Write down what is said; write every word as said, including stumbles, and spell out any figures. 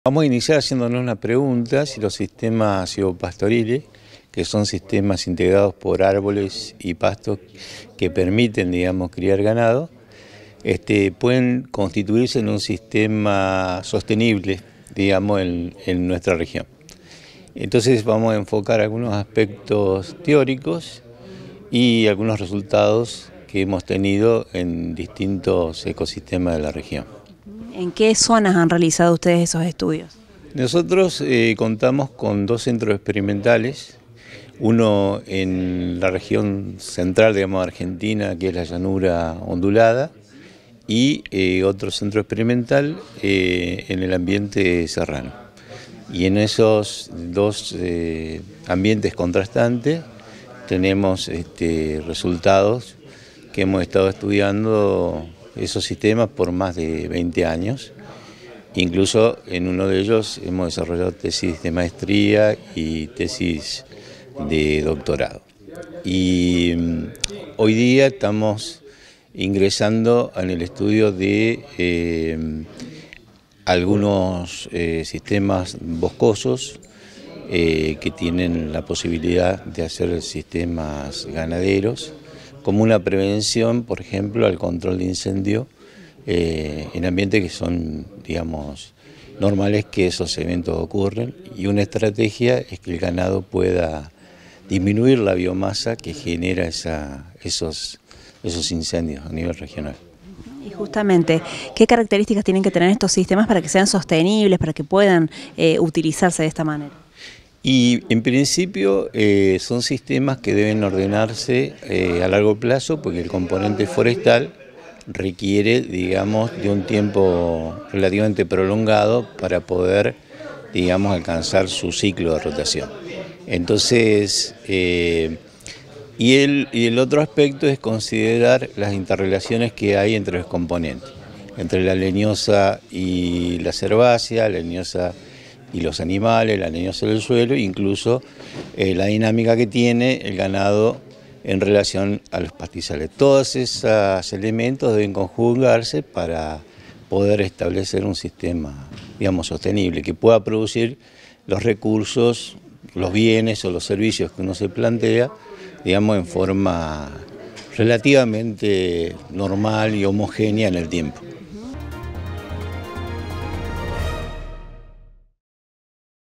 Vamos a iniciar haciéndonos una pregunta si los sistemas silvopastoriles, que son sistemas integrados por árboles y pastos que permiten, digamos, criar ganado, este, pueden constituirse en un sistema sostenible, digamos, en, en nuestra región. Entonces vamos a enfocar algunos aspectos teóricos y algunos resultados que hemos tenido en distintos ecosistemas de la región. ¿En qué zonas han realizado ustedes esos estudios? Nosotros eh, contamos con dos centros experimentales, uno en la región central, digamos, Argentina, que es la llanura ondulada, y eh, otro centro experimental eh, en el ambiente serrano. Y en esos dos eh, ambientes contrastantes tenemos este, resultados que hemos estado estudiando esos sistemas por más de veinte años. Incluso en uno de ellos hemos desarrollado tesis de maestría y tesis de doctorado. Y hoy día estamos ingresando en el estudio de eh, algunos eh, sistemas boscosos eh, que tienen la posibilidad de hacer sistemas ganaderos, como una prevención, por ejemplo, al control de incendio eh, en ambientes que son, digamos, normales que esos eventos ocurren, y una estrategia es que el ganado pueda disminuir la biomasa que genera esa, esos, esos incendios a nivel regional. Y justamente, ¿qué características tienen que tener estos sistemas para que sean sostenibles, para que puedan eh, utilizarse de esta manera? Y en principio eh, son sistemas que deben ordenarse eh, a largo plazo, porque el componente forestal requiere, digamos, de un tiempo relativamente prolongado para poder, digamos, alcanzar su ciclo de rotación. Entonces, eh, y, el, y el otro aspecto es considerar las interrelaciones que hay entre los componentes, entre la leñosa y la herbácea, la leñosa y los animales, la leñosa del suelo, incluso eh, la dinámica que tiene el ganado en relación a los pastizales. Todos esos elementos deben conjugarse para poder establecer un sistema, digamos, sostenible, que pueda producir los recursos, los bienes o los servicios que uno se plantea, digamos, en forma relativamente normal y homogénea en el tiempo.